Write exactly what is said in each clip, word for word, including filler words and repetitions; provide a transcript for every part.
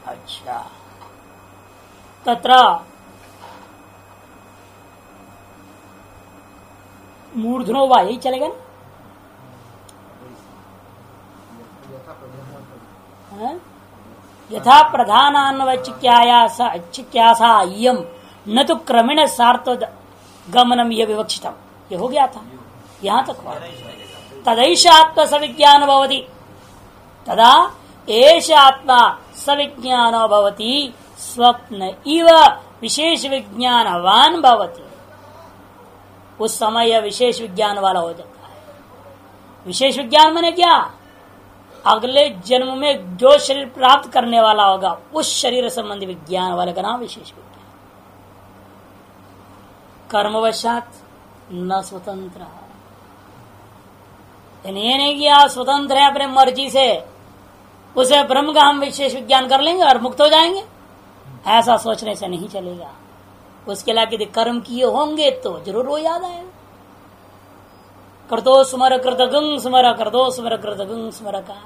अच्छा, तत्र मूर्धनो वा यही चलेगा ना? यथा प्रधानान्वचिक्यासा इयम न तो क्रमेण सार्थ गमनम यह विवक्षितम, ये हो गया था यहां तक। तदैष आत्मा सविज्ञान भवति, तदा एष आत्मा सविज्ञान भवति, स्वप्न इव विशेष विज्ञानवान भवति। उस समय यह विशेष विज्ञान वाला हो जाता है। विशेष विज्ञान माने क्या? अगले जन्म में जो शरीर प्राप्त करने वाला होगा उस शरीर संबंधी विज्ञान वाले का नाम विशेष विज्ञान। कर्मवशात न स्वतंत्र, ये नहीं किया स्वतंत्र है अपने मर्जी से, उसे ब्रह्म का हम विशेष विज्ञान कर लेंगे और मुक्त हो जाएंगे, ऐसा सोचने से नहीं चलेगा। उसके लिए यदि कर्म किए होंगे तो जरूर वो याद आएगा। करतो स्मर कृतगं स्मर, करतो स्मर कृतगं स्मर का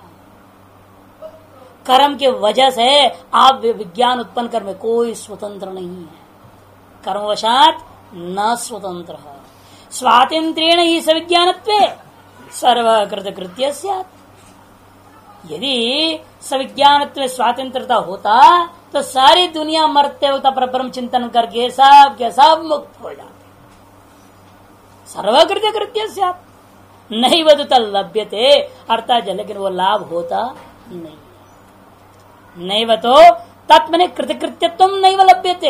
कर्म के वजह से आप विज्ञान उत्पन्न कर में कोई स्वतंत्र नहीं है। कर्मवशात न स्वतंत्र, स्वातंत्रेण ही सविज्ञानत्वे सर्वकृत कृत्य स्यात्। यदि सविज्ञानत्व स्वातंत्रता होता तो सारी दुनिया मरते वक्त पर ब्रह्म चिंतन करके सब के सब मुक्त हो जाते। सर्वकृत कृत्य स्यात् नहीं वह लभ्यते, अर्थात लेकिन वो लाभ होता नहीं। नहीं वह तो तत्मने कृतकृत्यत्व नहीं लभ्यते,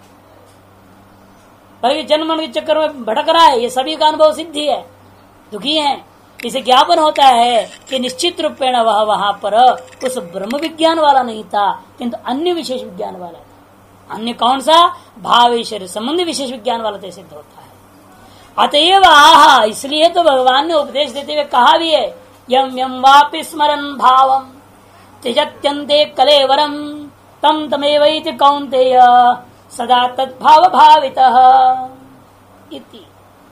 पर जन्म के चक्कर में भटक रहा है। ये सभी का अनुभव सिद्धि है, दुखी है। इसे ज्ञापन होता है कि निश्चित रूपेण वह वहां पर उस ब्रह्म विज्ञान वाला नहीं था, किंतु अन्य विशेष विज्ञान वाला था। अन्य कौन सा? भाव शरीर संबंधी विशेष विज्ञान वाला तो सिद्ध होता है। अतएव आह, इसलिए तो भगवान ने उपदेश देते हुए कहा भी है, यम यम वापि स्मरन् भावम त्यजत्यन्ते कलेवरम तम तमेवैति कौन्तेय सदा तद्भाव भावितः इति।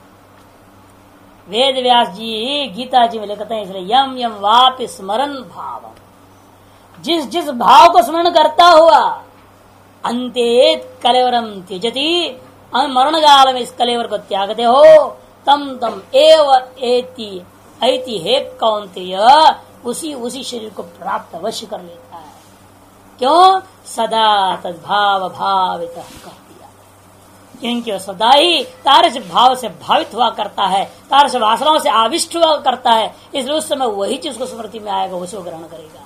वेद व्यास जी गीता जी में लिखते हैं, इसलिए यम यम वापि स्मरन् भावम, जिस जिस भाव को स्मरण करता हुआ अंते कलेवरम त्यजति, मरण काल में इस कलेवर को त्यागते हो, तम तम एव एति ऐति हे कौन्तेय, उसी उसी शरीर को प्राप्त अवश्य कर लेता है। क्यों? सदा तद्भाव भावित कर दिया, क्योंकि वह सदा ही तारस भाव से भावित हुआ करता है, तारस वासनाओं से आविष्ट हुआ करता है। इसलिए उस समय वही चीज को स्मृति में आएगा, उसे ग्रहण करेगा।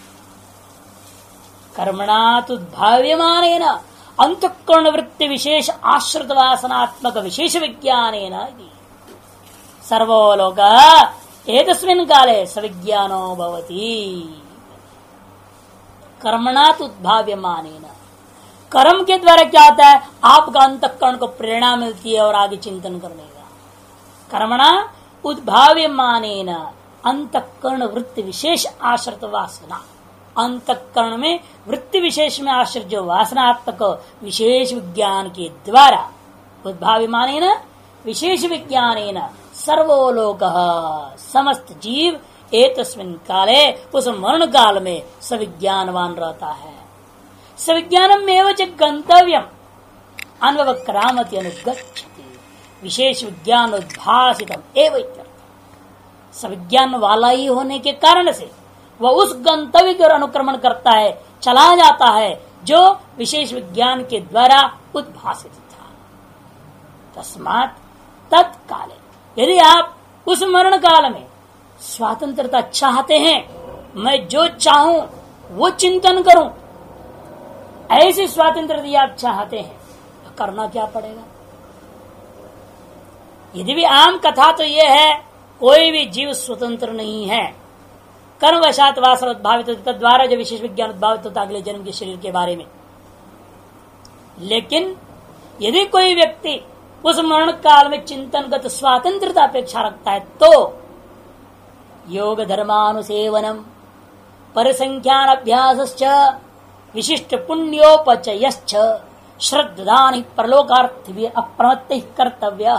कर्मणा तुद्भाव्यमानेन अंतःकरण वृत्ति विशेष आश्रित वासनात्मक विशेष विज्ञान सर्वोलोक एतस्मिन् काले सविज्ञानो भवति। कर्मणात उद्भाव्यमानेन, कर्म के द्वारा क्या होता है? आपका अंतःकरण को प्रेरणा मिलती है और आगे चिंतन करने का। कर्मणा उद्भाव्यमानेन अंतःकरण वृत्ति विशेष आश्रित वासना, अंतःकरण में वृत्ति विशेष में आश्रित जो वासनात्मक विशेष विज्ञान के द्वारा, उद्भाव्यमानेन विशेष विज्ञानेन सर्वोलोकः, समस्त जीव एतस्मिन् काले, उस मरण काल में सविज्ञानवान रहता है। सविज्ञानम एवं च गंतव्यम अनुभव क्रामति अनुगच्छति, विशेष विज्ञान उद्भासितम एवं। सविज्ञान वाला ही होने के कारण से वह उस गंतव्य की ओर अनुक्रमण करता है, चला जाता है, जो विशेष विज्ञान के द्वारा उद्भासित था। तस्मात् तत्काले, यदि आप उस मरण काल में स्वतंत्रता चाहते हैं, मैं जो चाहूं वो चिंतन करूं, ऐसी स्वतंत्रता आप चाहते हैं, तो करना क्या पड़ेगा? यदि भी आम कथा तो यह है, कोई भी जीव स्वतंत्र नहीं है। कर्मवशात वासना उद्भावित होता, द्वारा जो विशेष विज्ञान उद्भावित होता अगले जन्म के शरीर के बारे में। लेकिन यदि कोई व्यक्ति उस मरण काल में चिंतनगत स्वतंत्रता अपेक्षा रखता है, तो योग धर्मानुसेवनम परिसंख्यान अभ्यासश्च विशिष्ट पुण्योपचयश्च श्रद्धानि परलोकार्थ अप्रमत्त कर्तव्य।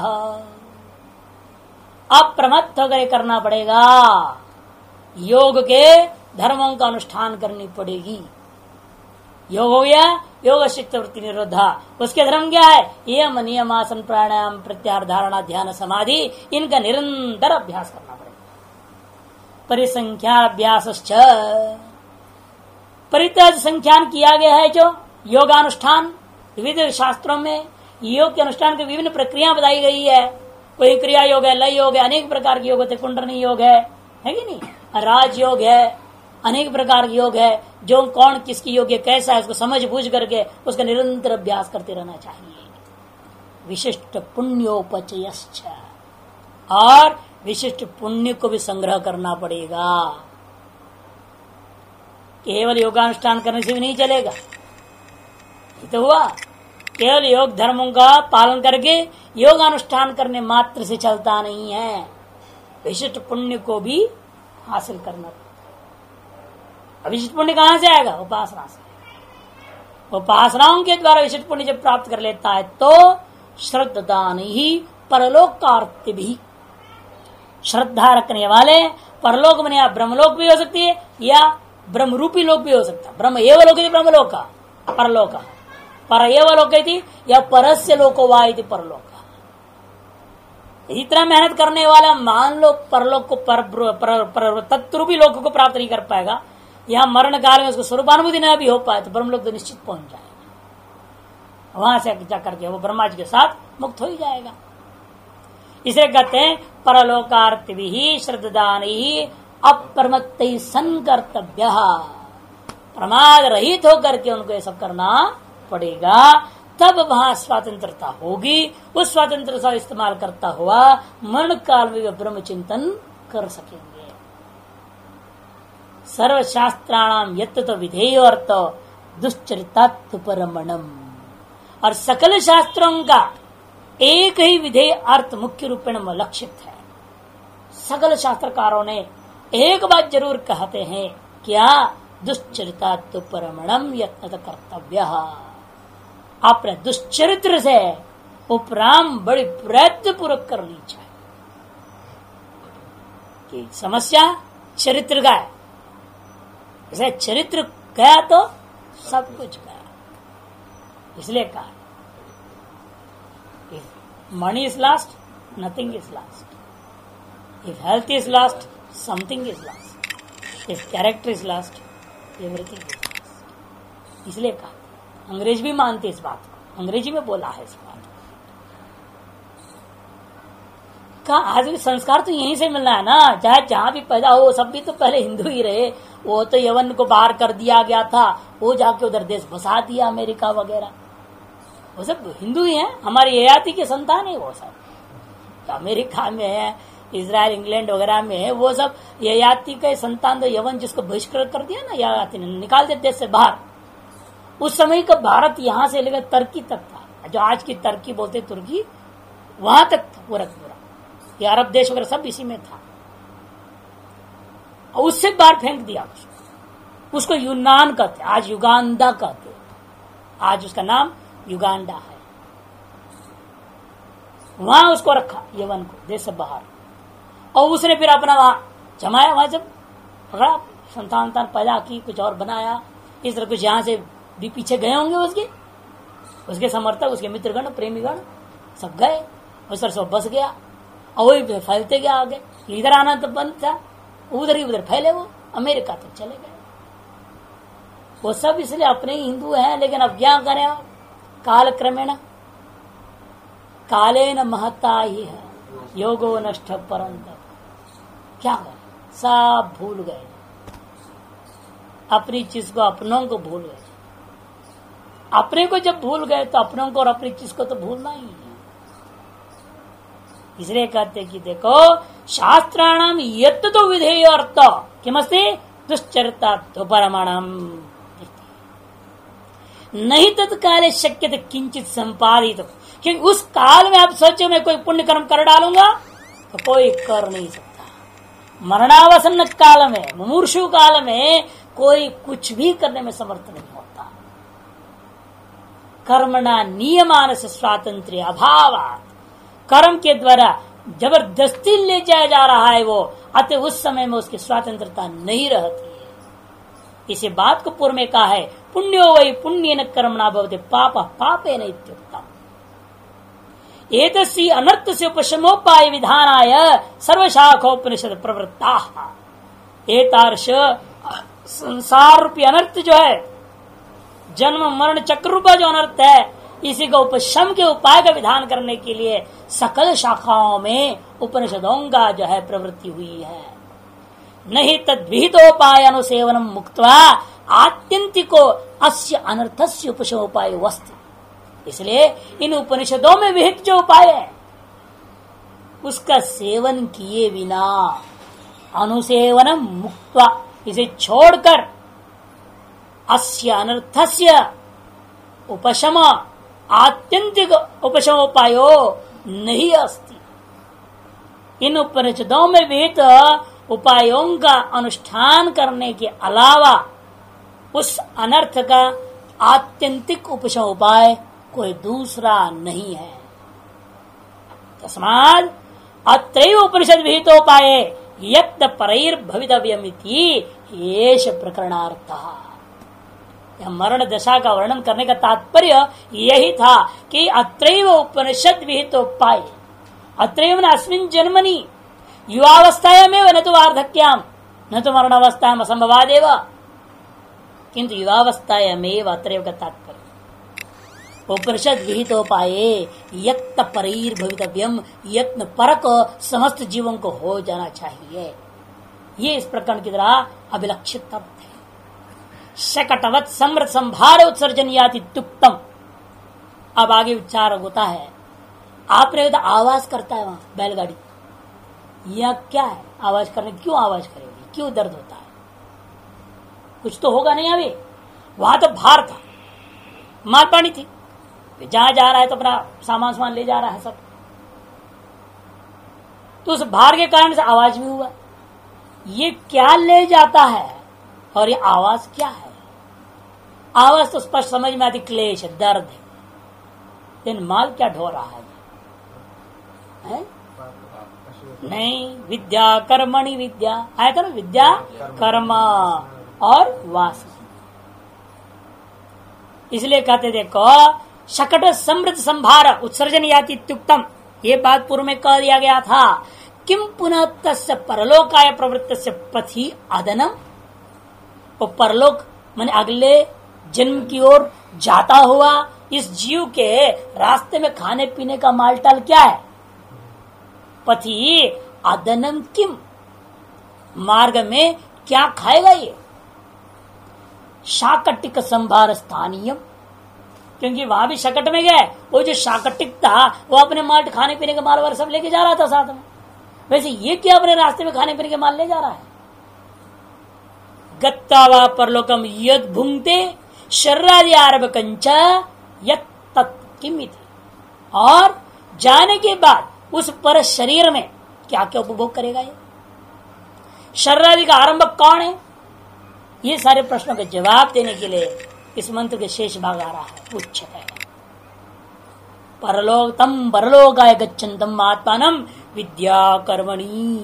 अप्रमत्त होकर करना पड़ेगा, योग के धर्मों का अनुष्ठान करनी पड़ेगी। योग हो गया, योग चित्त वृत्ति निरोधा। उसके धर्म क्या है? यम नियम आसन प्राणायाम प्रत्याहार धारणा ध्यान समाधि, इनका निरंतर अभ्यास करना पड़ेगा। परिसंख्या अभ्यास, परित्याग संख्यान किया गया है जो योगानुष्ठान विविध शास्त्रों में योग के अनुष्ठान की विभिन्न प्रक्रिया बताई गई है। कोई क्रिया योग है, लय योग है, अनेक प्रकार के योग होते, कुंडली योग है, है कि नहीं, राज योग है, अनेक प्रकार के योग है। जो कौन किसकी योग है, कैसा है, उसको समझ बूझ करके उसका निरंतर अभ्यास करते रहना चाहिए। विशिष्ट पुण्योपचयश्च, और विशिष्ट पुण्य को भी संग्रह करना पड़ेगा। केवल योगानुष्ठान करने से भी नहीं चलेगा। ये तो हुआ केवल योग धर्मों का पालन करके योगानुष्ठान करने मात्र से चलता नहीं है, विशिष्ट पुण्य को भी हासिल करना पड़ता है। विशिष्ट पुण्य कहां से आएगा? उपासना से। उपासनाओं के द्वारा विशिष्ट पुण्य जब प्राप्त कर लेता है तो श्रद्धान ही परलोकार्थ भी, श्रद्धा रखने वाले परलोक में या ब्रह्मलोक भी हो सकती है या ब्रह्म रूपी लोक भी हो सकता है। ब्रह्म एवं लोक ब्रह्मलोक का, परलोक पर एवं लोक या परस्य लोको वा इति परलोक। इतना मेहनत करने वाला मान लो परलोक को पर, पर, पर तत्रूपी लोक को प्राप्त नहीं कर पाएगा, यहाँ मरण काल में उसको स्वरूपानुभूति न भी हो पाए तो ब्रह्मलोक तो निश्चित पहुंच जाएगा। वहां से जाकर के वो ब्रह्मा जी के साथ मुक्त हो ही जाएगा। इसे कहते हैं परलोकार्थ भी श्रद्धान ही अप्रमत्त संकर्तव्य, प्रमाद रहित होकर के उनको ये सब करना पड़ेगा, तब वहां स्वतंत्रता होगी। उस स्वतंत्रता का इस्तेमाल करता हुआ मरण काल में वे ब्रह्म चिंतन कर सकेंगे। सर्वशास्त्राणाम यत्त तो विधेय अर्थ दुश्चरितात्व परमणम, और सकल शास्त्रों का एक ही विधेय अर्थ मुख्य रूप में लक्षित है। सकल शास्त्रकारों ने एक बात जरूर कहते हैं, क्या? दुश्चरितात्व परमणम यत्न कर्तव्य, अपने दुश्चरित्र से उपराम बड़ी प्रयत्न पूर्वक करनी चाहिए। कि समस्या चरित्र का है, जैसे चरित्र गया तो सब कुछ गया। इसलिए कहा money is lost, nothing is lost. If health is lost, something is lost. If character is lost, everything is lost. इसलिए कहा, अंग्रेज भी मानते इस बात को, अंग्रेजी में बोला है इस बात का। आज भी संस्कार तो यहीं से मिलना है ना, चाहे जहां भी पैदा हो, सब भी तो पहले हिंदू ही रहे। वो तो यवन को बाहर कर दिया गया था, वो जाके उधर देश बसा दिया, अमेरिका वगैरह, वो सब हिंदू ही हैं, हमारी ययाति के संतान है वो सब। तो अमेरिका में है, इजराइल इंग्लैंड वगैरह में है, वो सब ययाति के संतान। तो यवन जिसको बहिष्कृत कर दिया ना, ययाति ने निकाल दिया देश से बाहर। उस समय का भारत यहां से लेकर तुर्की तक था, जो आज की तुर्की बोलते तुर्की, वहां तक था पूरा पूरा। ये अरब देश वगैरह सब इसी में था, और उससे बाहर फेंक दिया उसको। उसको यूनान कहते, आज युगांडा कहते, आज उसका नाम युगांडा है। वहां उसको रखा यवन को देश से बाहर, और उसने फिर अपना वहां जमाया। वहां जब पकड़ा, संतान संतान पैदा की, कुछ और बनाया, इस तरह कुछ यहां से भी पीछे गए होंगे उसके उसके समर्थक, उसके मित्रगण, प्रेमीगण सब गए। उस तरह से बस गया, और वही फैलते गया आगे। इधर आना तो बंद था, उधर ही उधर फैले, वो अमेरिका तक चले गए। वो सब इसलिए अपने ही हिंदू हैं, लेकिन अब क्या करें, काल क्रमेण काले न महता ही है योगो नष्ट परंतप। क्या करें, सब भूल गए, अपनी चीज को, अपनों को भूल गए। अपने को जब भूल गए तो अपनों को और अपनी चीज को तो भूलना ही है। इसलिए कहते कि देखो, शास्त्राणाम यत्त तो विधेय अर्थ किमस्ति दुश्चरिता तो परमाणम नहीं तत्काले शक्य थे किंचित संपादित। क्योंकि उस काल में आप सोचो मैं कोई पुण्य कर्म कर डालूंगा तो कोई कर नहीं सकता। मरणावसन्न काल में, मुमूर्षु काल में कोई कुछ भी करने में समर्थ नहीं होता। कर्मणा नियमान से स्वातंत्र्य अभाव, कर्म के द्वारा जबरदस्ती ले जाया जा रहा है वो, अतः उस समय में उसकी स्वतंत्रता नहीं रहती है। इसे बात को पूर्व में कहा है, पुण्यो वै पुण्य न कर्मणा भवते पाप पापे न इत्युक्तम्। एतस्य अनर्थ से उपशमोपाय विधानाय सर्वशाखोपनिषद प्रवृत्ता। एतार्श संसार रूपी अनर्थ जो है, जन्म मरण चक्र रूपा जो अनर्थ है, इसी का उपशम के उपाय का विधान करने के लिए सकल शाखाओं में उपनिषदों का जो है प्रवृत्ति हुई है। नहीं तद्विहितोपाय अनुसेवनम मुक्त्वा आत्यंतिको अस्य अनर्थस्य उपशमोपाय वस्तु। इसलिए इन उपनिषदों में विहित जो उपाय है उसका सेवन किए बिना, अनुसेवनम मुक्त्वा, इसे छोड़कर अस्य अनर्थस्य उपशम आत्यंतिक उपशमोपायो नहीं अस्ति। इन उपनिषदों में विहित उपायों का अनुष्ठान करने के अलावा उस अनर्थ का आत्यंतिक उपशम उपाय कोई दूसरा नहीं है। तस्माद् अत्रैव उपनिषद विहितोपाय यत्न परैर भवितव्यमिति येष प्रकरणार्थः। मरण दशा का वर्णन करने का तात्पर्य यही था कि अत्रैव उपनिषद विहितोपाय, अत्रैव न अस्मिन् जन्मनि युवावस्थायामेव न तो वार्धक्याम न तो मरणावस्थायाम असंभवादेव, किंतु युवावस्थायामेव अत्रैव का तात्पर्य। उपनिषद विहितोपाये यत्न परैर भवितव्यम, यत्न परक समस्त जीवों को हो जाना चाहिए। ये इस प्रकरण की तरह अभिलक्षित अर्थ है। शकटवत समृत संभार उत्सर्जन याति तुक्तम। अब आगे विचार होता है, आपने तो आवाज करता है वहां बैलगाड़ी, यह क्या है? आवाज करने क्यों आवाज करेगी? क्यों दर्द होता है? कुछ तो होगा नहीं। अभी वहां तो भार था, माल पानी थी, जहां जा रहा है तो अपना सामान सामान ले जा रहा है सब, तो उस भार के कारण से आवाज भी हुआ। ये क्या ले जाता है और ये आवाज क्या है? आवाज तो स्पष्ट समझ में आती, क्लेश, दर्द है, लेकिन माल क्या ढो रहा है, है? नहीं, विद्या कर्मणि विद्या आया था ना, विद्या कर्म और वासना। इसलिए कहते देखो, शकट समृद्ध संभार उत्सर्जन याति इत्युक्तम, ये बात पूर्व में कह दिया गया था। किम पुनः तस्य परलोकाय प्रवृत्तस्य पथि अदनम, वो परलोक माने अगले जन्म की ओर जाता हुआ इस जीव के रास्ते में खाने पीने का मालटाल क्या है? पथि अदनम किम, मार्ग में क्या खाएगा ये? शाकटिक संभार स्थानीय, क्योंकि वहां भी शकट में गए, वो जो शाकटिक था वो अपने माल खाने पीने का माल वाल सब लेके जा रहा था साथ में। वैसे ये क्या अपने रास्ते में खाने पीने के माल ले जा रहा है? गत्ता वा परलोकम यद भुंगते शर्रादि आरभ कंचा यत तत्किमिति, और जाने के बाद उस पर शरीर में क्या क्या उपभोग करेगा ये? शर्रादि का आरंभ कौन है? ये सारे प्रश्नों के जवाब देने के लिए इस मंत्र के शेष भाग आ रहा है। उच्च है परलोक तम परलोकाय गच्छन्तम आत्मानम विद्या कर्मणि,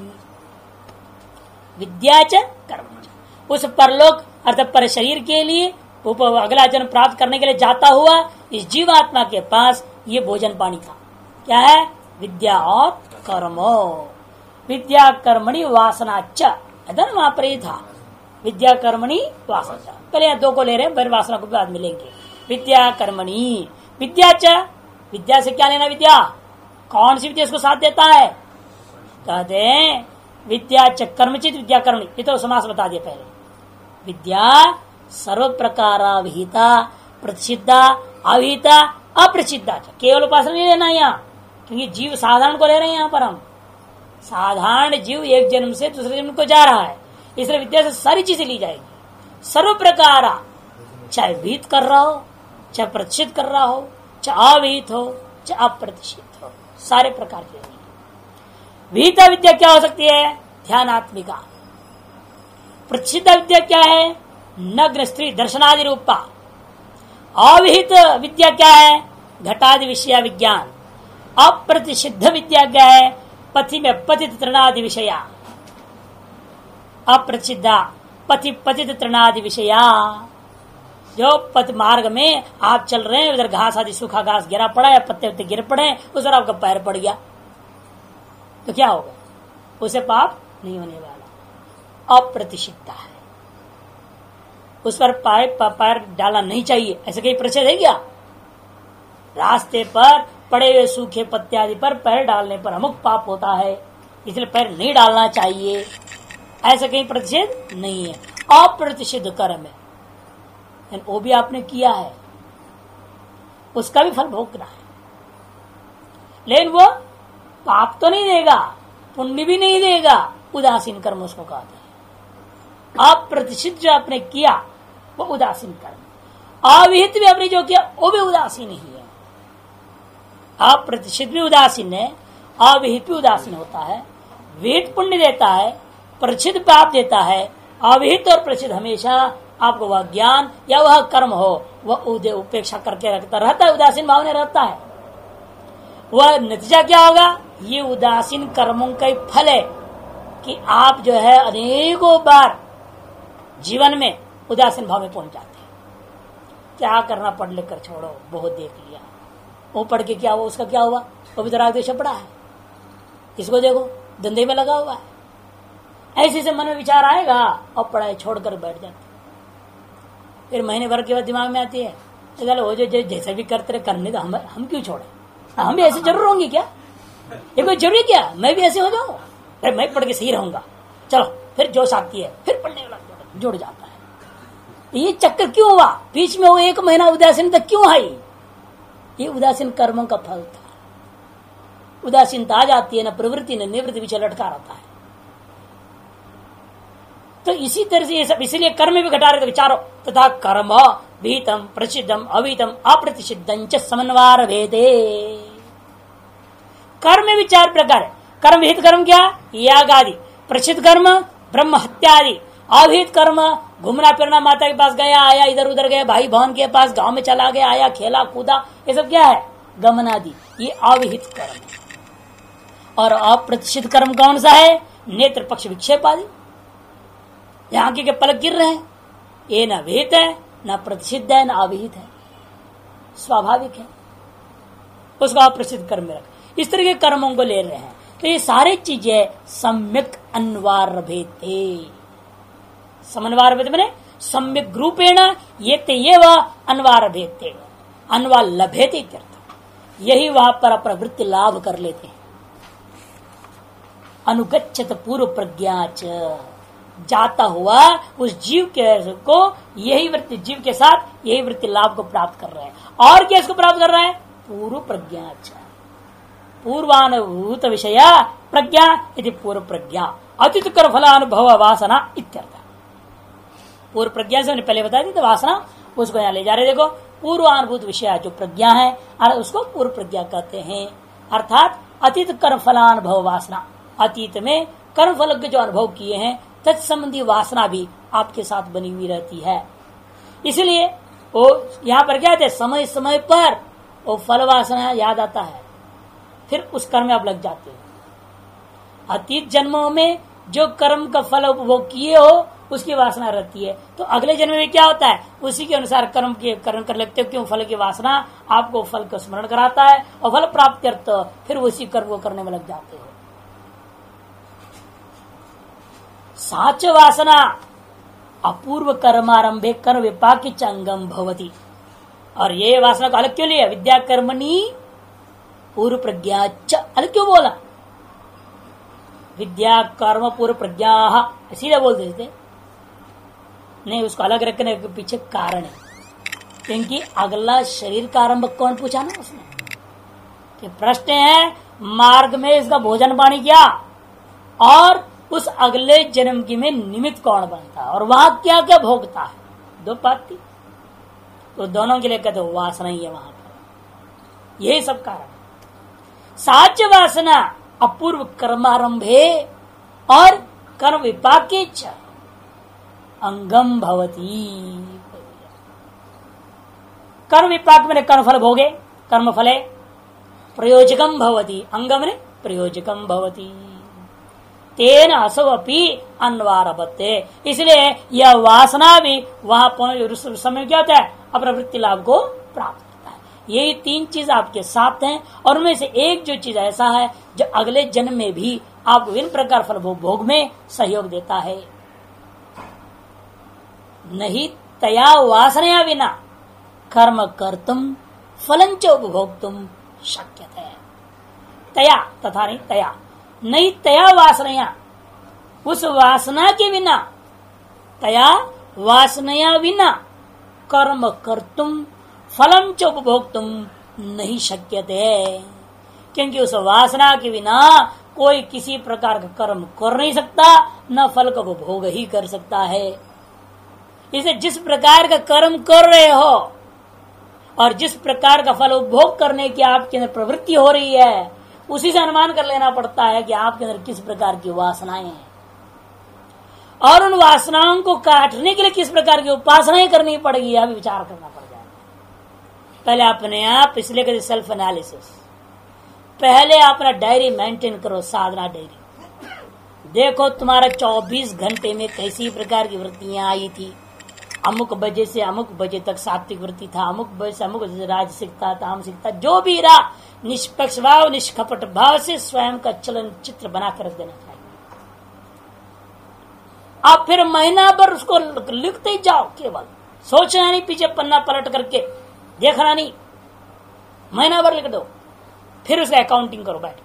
विद्या च कर्मणि, उस परलोक अर्थात पर शरीर के लिए अगला जन्म प्राप्त करने के लिए जाता हुआ इस जीवात्मा के पास ये भोजन पानी था। क्या है? विद्या और कर्म। विद्या कर्मणि वासना च, वहां पर ही था विद्या कर्मणि वासना। पहले दो को ले रहे हैं, फिर वासना को बाद में लेंगे। विद्या कर्मणि, विद्या च, विद्या से क्या लेना? विद्या कौन सी विद्या इसको साथ देता है? कहते हैं विद्या च कर्मचित विद्या कर्मणि, ये तो समास बता दिया पहले। विद्या सर्व प्रकारा विहिता प्रतिषिद्धा अविहिता अप्रसिद्धा, केवल उपासना नहीं लेना यहाँ, क्योंकि जीव साधारण को ले रहे हैं। यहाँ पर हम साधारण जीव एक जन्म से दूसरे जन्म को जा रहा है, इसलिए विद्या से सारी चीजें ली जाएगी। सर्व प्रकार, चाहे विहित कर रहा हो, चाहे प्रतिष्ठित कर रहा हो, चाहे अविहित हो, चाहे अप्रतिष्ठित हो, सारे प्रकार की विहिता विद्या क्या हो सकती है? ध्यानात्मिका। प्रतिष्ठित विद्या क्या है? नग्न स्त्री दर्शनादि रूपा। अविहित विद्या क्या है? घटादि विषय विज्ञान। अप्रतिषिद्ध विद्या क्या है? पथि में पतित तृणादि विषया। अप्रसिद्धा पथि पतित तृणादि विषया, जो पथ मार्ग में आप चल रहे हैं, उधर घास आदि सूखा घास गिरा पड़ा है, पत्ते उत्ते गिर पड़े, उस पर आपका पैर पड़ गया तो क्या होगा? उसे पाप नहीं होने वाला, अप्रतिषिधता है, उस पर पैर पैर डालना नहीं चाहिए। ऐसे कहीं प्रचलित है क्या? रास्ते पर पड़े हुए सूखे पत्ते आदि पर पैर डालने पर अमुक पाप होता है, इसलिए पैर नहीं डालना चाहिए, ऐसा कहीं प्रतिषेध नहीं है। अप्रतिषिध कर्म है, वो भी आपने किया है, उसका भी फल भोगना है, लेकिन वो पाप तो नहीं देगा, पुण्य भी नहीं देगा, उदासीन कर्म उसको कहते हैं। अप्रतिषिध जो आपने किया वो उदासीन कर्म, अविहित भी आपने जो किया वो भी उदासीन ही है। अप्रतिषिध भी उदासीन है, अविहित भी उदासीन होता है। विहित पुण्य देता है, प्रचित पाप देता है, अविहित और प्रचित हमेशा आपको वह ज्ञान या वह कर्म हो वह उपेक्षा करके रखता रहता है, उदासीन भाव में रहता है। वह नतीजा क्या होगा? ये उदासीन कर्मों का ही फल है कि आप जो है अनेकों बार जीवन में उदासीन भाव में पहुंच जाते हैं। क्या करना, पढ़ लिख कर छोड़ो, बहुत देख लिया, वो पढ़ के क्या हुआ, उसका क्या हुआ, वो भी तो राग द्वेष पड़ा है, इसको देखो धंधे में लगा हुआ है। ऐसे से मन में विचार आएगा और पढ़ाई छोड़कर बैठ जाते, फिर महीने भर के बाद दिमाग में आती है वो जो जैसे भी करते करने तो हम हम क्यों छोड़े, हम भी ऐसे जरूर होंगे क्या, ये कोई जरूरी क्या मैं भी ऐसे हो जाऊं, फिर मैं पढ़ के सही रहूंगा, चलो फिर जोश आती है, फिर पढ़ने वाला जुड़ जाता है। ये चक्कर क्यों हुआ? बीच में वो एक महीना उदासीनता क्यों आई? ये उदासीन कर्मों का फल था। उदासीनता आ जाती है ना, प्रवृत्ति न निवृत्ति पीछे लटका रहता है। तो इसी तरह से ये सब, इसीलिए कर्म भी घटा रहे थे विचारो तथा कर्म भीतम प्रसिद्धम अवीतम अप्रतिषिद्धं च समन्वार भेदे। कर्म में भी चार प्रकार है। कर्म विहित कर्म क्या? याग आदि, प्रसिद्ध कर्म ब्रह्म हत्या आदि, अविहित कर्म घूमना फिरना, माता के पास गया आया, इधर उधर गया, भाई बहन के पास गांव में चला गया आया, खेला कूदा, ये सब क्या है? गमन आदि, ये अविहित कर्म। और अप्रतिषिध कर्म कौन सा है? नेत्र पक्ष विक्षेप आदि, यहाँ के पलक गिर रहे हैं, ये न विहित है, न प्रतिषिध है, न अविहित है, स्वाभाविक है, उसको अप्रतिषिध कर्म में रख। इस तरह के कर्मों को ले रहे हैं। तो ये सारी चीजें सम्यक अन्वार भेदे, समन्वार भेद मैंने सम्यक रूपेण ये ते वह अन्वार भेदते, अन्वार लभेते, यही वहां पर प्रवृत्ति लाभ कर लेते हैं। अनुगच्छत पूर्व प्रज्ञा च, जाता हुआ उस जीव के को यही वृत्ति, जीव के साथ यही वृत्ति लाभ को प्राप्त कर रहे हैं। और क्या इसको प्राप्त कर रहे हैं? पूर्व प्रज्ञा च, पूर्वानुभूत विषया प्रज्ञा यदि पूर्व प्रज्ञा अतीत कर फलानुभव वासना इत्यर्थ। पूर्व प्रज्ञा से पहले बता दी तो वासना, उसको यहाँ ले जा रहे। देखो पूर्वानुभूत विषय जो प्रज्ञा है और उसको पूर्व प्रज्ञा कहते हैं। अर्थात अतीत कर्म फलानुभव वासना, अतीत में कर्म फल के जो अनुभव किए हैं तत्संबंधी वासना भी आपके साथ बनी हुई रहती है। इसलिए वो यहाँ पर क्या है, समय समय पर वो फल वासना याद आता है, फिर उस कर्म में आप लग जाते हो। अतीत जन्मों में जो कर्म का फल उपभोग किए हो उसकी वासना रहती है, तो अगले जन्म में क्या होता है उसी के अनुसार कर्म के कर्म कर लगते हो। क्यों? फल की वासना आपको फल का स्मरण कराता है और फल प्राप्त करते हो, फिर उसी कर्म को करने में लग जाते हो। साच वासना अपूर्व कर्मारंभे कर्म विपाक अंगम भवती। और ये वासना को अलग क्यों लिया? विद्या कर्मणि पूर्व प्रज्ञा अलग क्यों बोला? विद्या कर्म पूर्व प्रज्ञा सीधे बोल देते नहीं, उसको अलग रखने के पीछे कारण है, क्योंकि अगला शरीर का आरंभ कौन पूछा ना उसने कि प्रश्न है मार्ग में इसका भोजन पानी क्या, और उस अगले जन्म की में निमित्त कौन बनता है और वहां क्या क्या भोगता है, दो बात थी। तो दोनों के लिए कहते वासना ही है वहां पर, यही सब कारण। साच वासना अपूर्व कर्मारंभे और कर्म विपाके च अंगम भवती। कर्म विपाक में कर्म फल भोगे, कर्म फले प्रयोजकम भवती, अंगम ने प्रयोजकम भवती। तेन असवपी अन्वारभते, इसलिए यह वासना भी वहां पहुंच उस समय क्या होता है, अपना वृत्ति लाभ को प्राप्त करता है। यही तीन चीज आपके साथ हैं, और उनमें से एक जो चीज ऐसा है जो अगले जन्म में भी आप विभिन्न प्रकार फल भोग में सहयोग देता है। नहीं तया वासनया विना कर्म कर्तुम फलंच उपभोक्तुम शक्यते। तया तथा नहीं तया, नहीं तया वासनया, उस वासना के बिना, तया वासनया बिना कर्म कर्तुम फलम च उपभोक्तुम नहीं शक्यते, क्योंकि उस वासना के बिना कोई किसी प्रकार का कर्म कर नहीं सकता, न फल का उपभोग ही कर सकता है। इसे जिस प्रकार का कर्म कर रहे हो और जिस प्रकार का फल उपभोग करने की आपके अंदर प्रवृत्ति हो रही है, उसी से अनुमान कर लेना पड़ता है कि आपके अंदर किस प्रकार की वासनाएं हैं, और उन वासनाओं को काटने के लिए किस प्रकार की उपासनाएं करनी पड़ेगी, यह भी विचार करना पड़ जाएगा। पहले अपने आप, इसलिए कहते सेल्फ एनालिसिस, पहले अपना डायरी मेंटेन करो, साधना डायरी। देखो तुम्हारा चौबीस घंटे में कैसी प्रकार की वृत्तियां आई थी। अमुक बजे से अमुक बजे तक सात्विक वृत्ति था, अमुक बजे से अमुक बजे राजसिक था, तामसिक था, जो भी रहा निष्पक्ष भाव निष्कपट भाव से स्वयं का चलन चित्र बनाकर रख देना चाहिए। आप फिर महीना भर उसको लिखते ही जाओ, केवल सोचना नहीं, पीछे पन्ना पलट करके देखना नहीं, महीना भर लिख दो, फिर उसका अकाउंटिंग करो बैठकर।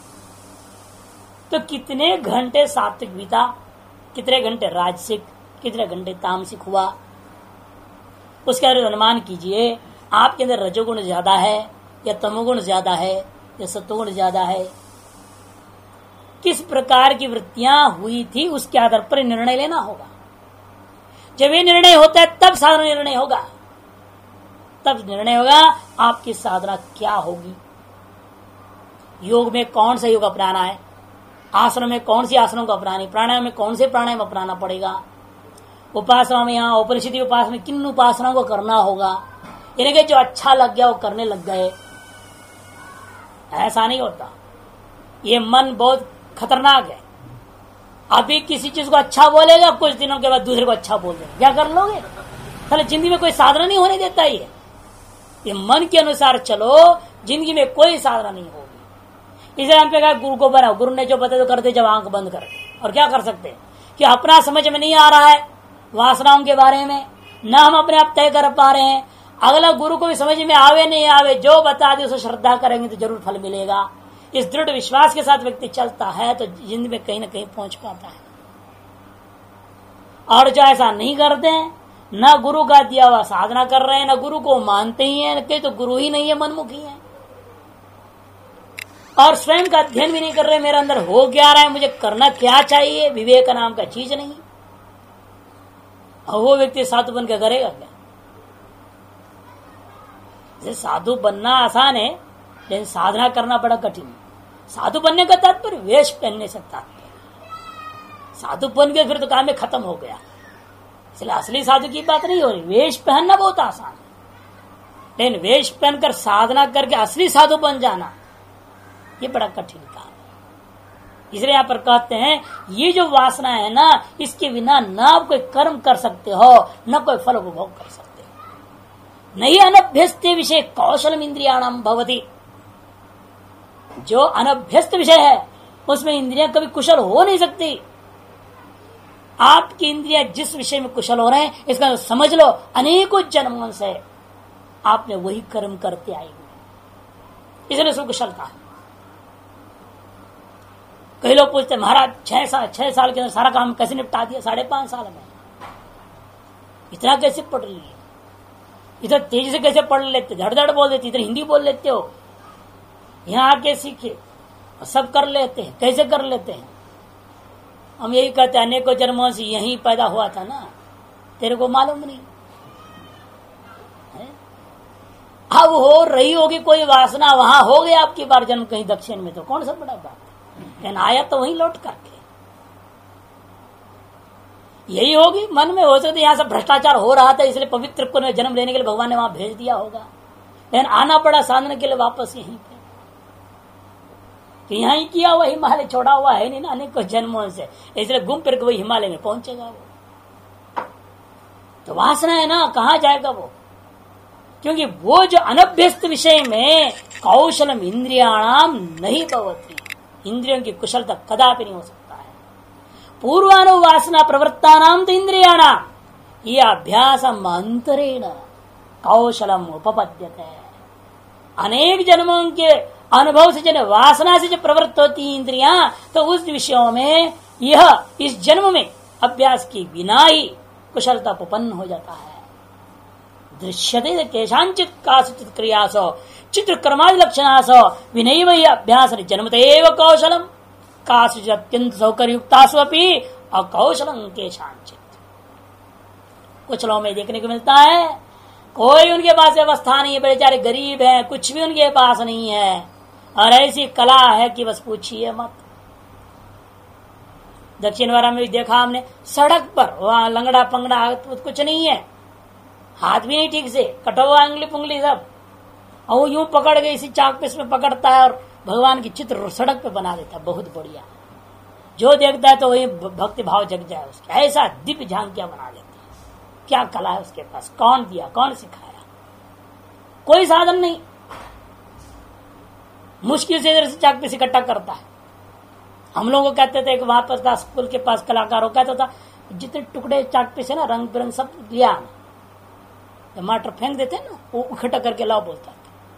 तो कितने घंटे सात्विक बीता, कितने घंटे राजसिक, कितने घंटे तामसिक हुआ, उसके बारे में अनुमान कीजिए। आपके अंदर रजोगुण ज्यादा है या तमोगुण ज्यादा है या सत्वगुण ज्यादा है, किस प्रकार की वृत्तियां हुई थी, उसके आधार पर निर्णय लेना होगा। जब ये निर्णय होता है तब साधना निर्णय होगा, तब निर्णय होगा आपकी साधना क्या होगी। योग में कौन सा योग अपनाना है, आसन में कौन सी आसनों को अपनानी, प्राणायाम में कौन से प्राणायाम अपनाना पड़ेगा, उपासना में, यहाँ उपनिषद उपासना में किन उपासनाओं को करना होगा। यानी कि जो अच्छा लग गया वो करने लग गए, ऐसा नहीं होता। ये मन बहुत खतरनाक है। अभी किसी चीज को अच्छा बोलेगा, कुछ दिनों के बाद दूसरे को अच्छा बोल देगा, क्या कर लोगे। पहले जिंदगी में कोई साधना नहीं होने देता ये ये मन के अनुसार चलो, जिंदगी में कोई साधना नहीं होगी। इसे हम पे कहा गुरु को बनाओ, गुरु ने जो बताया तो करते, जब आंख बंद करके। और क्या कर सकते कि अपना समझ में नहीं आ रहा है वासनाओं के बारे में, न हम अपने आप तय कर पा रहे हैं, अगला गुरु को भी समझ में आवे नहीं आवे, जो बता दे उसे श्रद्धा करेंगे तो जरूर फल मिलेगा। इस दृढ़ विश्वास के साथ व्यक्ति चलता है तो जिंदगी में कहीं ना कहीं पहुंच पाता है। और जो ऐसा नहीं करते हैं, न गुरु का दिया हुआ साधना कर रहे हैं, न गुरु को मानते ही हैं, कहीं तो गुरु ही नहीं है, मनमुखी है, और स्वयं का अध्ययन भी नहीं कर रहे, मेरे अंदर हो क्या रहा है, मुझे करना क्या चाहिए, विवेक नाम का चीज नहीं। और वो व्यक्ति साधु बन के करेगा क्या। जैसे साधु बनना आसान है, लेकिन साधना करना बड़ा कठिन है। साधु बनने का तात्पर्य वेश पहनने से तात्पर्य, साधु बन गए फिर तो काम में खत्म हो गया। इसलिए असली साधु की बात नहीं हो रही, वेश पहनना बहुत आसान है, लेकिन वेश पहनकर साधना करके असली साधु बन जाना ये बड़ा कठिन काम है। इसलिए यहाँ पर कहते हैं ये जो वासना है ना, इसके बिना न आप कोई कर्म कर सकते हो, न कोई फल उपभोग कर सकते हो। नहीं अनभ्यस्त विषय कौशलम इंद्रियाणाम भवति, जो अनभ्यस्त विषय है उसमें इंद्रियां कभी कुशल हो नहीं सकती। आपकी इंद्रियां जिस विषय में कुशल हो रहे हैं, इसका समझ लो अनेकों जन्मों से आपने वही कर्म करते आए हुए, इसलिए उसमें कुशलता है। कई लोग पूछते महाराज छह साल छह साल के अंदर सारा काम कैसे निपटा दिया, साढ़े पांच साल में इतना कैसे पढ़ लिए, इतना तेजी से कैसे पढ़ लेते, धड़ धड़ बोल देते, इतना हिंदी बोल लेते हो, यहाँ आके सीखे सब कर लेते हैं, कैसे कर लेते हैं। हम यही कहते हैं अनेकों जन्मों से यही पैदा हुआ था ना, तेरे को मालूम नहीं है? अब हो रही होगी कोई वासना, वहां हो गया आपकी बार जन्म कहीं दक्षिण में, तो कौन सा बड़ा बात, लेकिन आया तो वहीं लौट करके यही होगी। मन में हो सकता है यहाँ से भ्रष्टाचार हो रहा था, इसलिए पवित्र को जन्म लेने के लिए भगवान ने वहां भेज दिया होगा, लेकिन आना पड़ा साधन के लिए वापस यहीं पे, कि यहाँ ही किया हुआ हिमालय छोड़ा हुआ है नहीं ना अनेक जन्मों से, इसलिए घूम फिर के वही हिमालय में पहुंचेगा वो। तो वासना है ना, कहाँ जाएगा वो? क्योंकि वो जो अनभ्यस्त विषय में कौशलम इंद्रियाणाम नहीं भवती, इंद्रियों की कुशलता कदापि नहीं हो सकता है। पूर्वानुवासना प्रवृत्ता नाम तो इंद्रियाणाम ये अभ्यास अंतरेण कौशलम उपपद्यते। अनेक जन्मों के अनुभव से जन वासना से जो प्रवृत्त होती है इंद्रियां, तो उस विषयों में यह इस जन्म में अभ्यास के बिना ही कुशलता उपपन्न हो जाता है। दृश्यते केशांचित काचित क्रियासो चित्र कर्मादि लक्षणासो विनय वही अभ्यास जन्मतेव कौशलम काचित अत्यंत सौकर्युक्तासु अपि अकौशलम केशांचित। कुछ लोगों में देखने को मिलता है कोई उनके पास व्यवस्था नहीं है, बेचारे गरीब हैं, कुछ भी उनके पास नहीं है, और ऐसी कला है कि बस पूछिए मत। दक्षिण वारा में भी देखा हमने, सड़क पर वहां लंगड़ा पंगड़ा कुछ नहीं है, हाथ भी नहीं ठीक से, कटा हुआ अंगली पुंगली सब, और वो यूं पकड़ के इसी चाक पे इसमें पकड़ता है और भगवान की चित्र सड़क पे बना देता है। बहुत बढ़िया, जो देखता है तो वही भक्ति भाव जग जाए उसके, ऐसा दिव्य झांकियां बना देता है। क्या कला है उसके पास, कौन दिया, कौन सिखाया? कोई साधन नहीं, मुश्किल से इधर से चाक पे से इकट्ठा करता है। हम लोगों को कहते थे कि वहां पर था स्कूल के पास कलाकारों कहता था जितने टुकड़े चाक पे से ना रंग बिरंग सब लिया, टमाटर फेंक देते ना वो इकट्ठा करके लाओ बोलता था।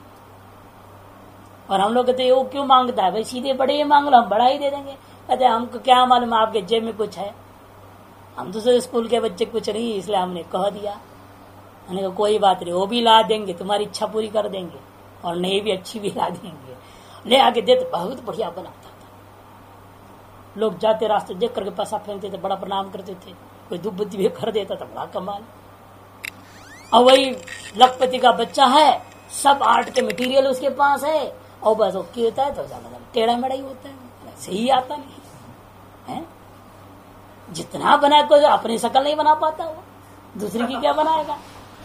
और हम लोग कहते वो क्यों मांगता है भाई, सीधे बड़े ही मांग लो, हम बड़ा ही दे देंगे। कहते हमको क्या मालूम आपके जेब में कुछ है, हम दूसरे स्कूल के बच्चे कुछ नहीं, इसलिए हमने कह दिया। मैंने कहा कोई बात नहीं, वो भी ला देंगे, तुम्हारी इच्छा पूरी कर देंगे, और नहीं भी अच्छी भी ला देंगे। ले आके देते, बहुत बढ़िया बनाता था। लोग जाते रास्ते देख करके पैसा फेंकते थे, बड़ा प्रणाम करते थे, कोई दुख बुद्धि भी कर देता था, बड़ा कमाल। और वही लखपति का बच्चा है, सब आर्ट के मटेरियल उसके पास है, और बस वो कहता है तो टेढ़ा मेढ़ा ही होता है, सही आता नहीं है। जितना बना कोई अपनी शकल नहीं बना पाता, वो दूसरी की क्या बनाएगा?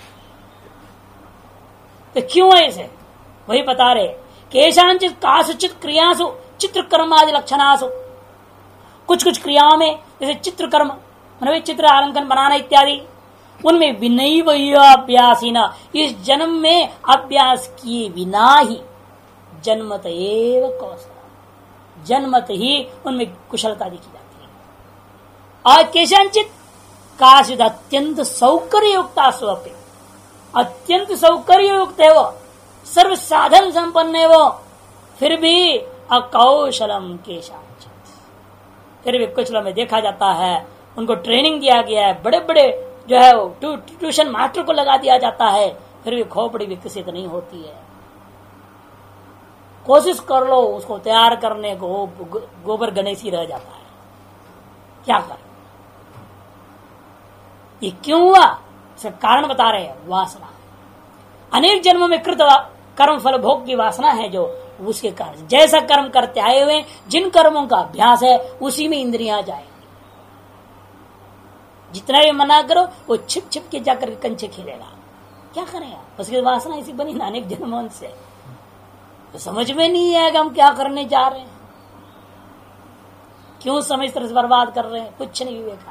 तो क्यों ऐसे? वही बता रहे, केशांचित कासुचित क्रियासु चित्र कर्म आदि लक्षणासु, कुछ कुछ क्रियाओं में जैसे चित्र कर्म मतलब चित्र आलंकन बनाना इत्यादि, उनमें विनय वही अभ्यासी न, इस जन्म में अभ्यास किए बिना ही जन्मत एव कौशल, जन्मत ही उनमें कुशलता दिखी जाती है। और केशांचित काशिद अत्यंत सौकर्य युक्ता स्वप्न, अत्यंत सौकर्य युक्त है वो, सर्व साधन संपन्न है वो, फिर भी अकौशलम केशांचित, फिर भी कुछ लोगों में देखा जाता है उनको ट्रेनिंग दिया गया है, बड़े बड़े जो है ट्यूशन मास्टर को लगा दिया जाता है, फिर भी खोपड़ी विकसित नहीं होती है। कोशिश कर लो उसको तैयार करने को, गो, गोबर गणेश ही रह जाता है। क्या कर, ये क्यों हुआ? इसका कारण बता रहे हैं, वासना। अनेक जन्मों में कृत कर्म फल भोग की वासना है, जो उसके कारण जैसा कर्म करते आए हुए, जिन कर्मों का अभ्यास है उसी में इंद्रियां जाएंगी। जितना भी मना करो वो छिप छिप के जाकर कंचे खेलेगा, क्या करेगा? उसकी वासना ऐसी बनी ना अनेक जन्मों से, तो समझ में नहीं आएगा हम क्या करने जा रहे हैं, क्यों समय इस तरह से बर्बाद कर रहे हैं, कुछ नहीं विवेक है।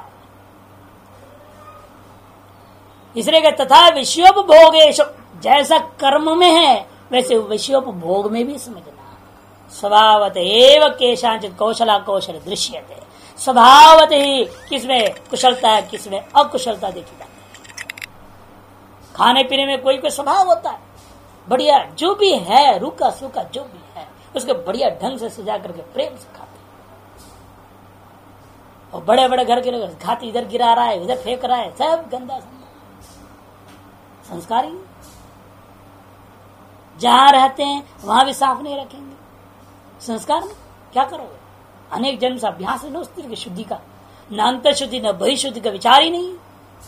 इसलिए तथा विषयोपभोगेश, जैसा कर्म में है वैसे विषयोपभोग में भी समझना। स्वभावत एव केशांचित कौशला कौशल दृश्यते, स्वभावत ही किसमें कुशलता है किसमें अकुशलता देखी जाती है। खाने पीने में कोई कोई स्वभाव होता है बढ़िया, जो भी है रूखा सूखा जो भी है उसको बढ़िया ढंग से सजा करके प्रेम से खाते, और बड़े बड़े घर के लोग खाते इधर गिरा रहा है इधर फेंक रहा है, सब गंदा संस्कारी। जहां रहते हैं वहां भी साफ नहीं रखेंगे, संस्कार में क्या करोगे? अनेक जन्म से अभ्यास है उस तरह की शुद्धि का, न अंतर शुद्धि न बहिशुद्धि का विचार ही नहीं।